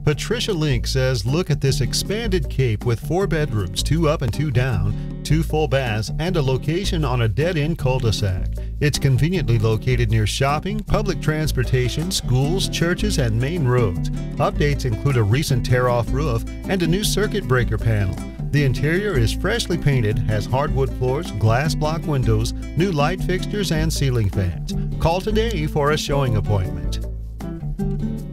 Patricia Link says, look at this expanded cape with 4 bedrooms, 2 up and 2 down, 2 full baths, and a location on a dead-end cul-de-sac. It's conveniently located near shopping, public transportation, schools, churches, and main roads. Updates include a recent tear-off roof and a new circuit breaker panel. The interior is freshly painted, has hardwood floors, glass block windows, new light fixtures, and ceiling fans. Call today for a showing appointment.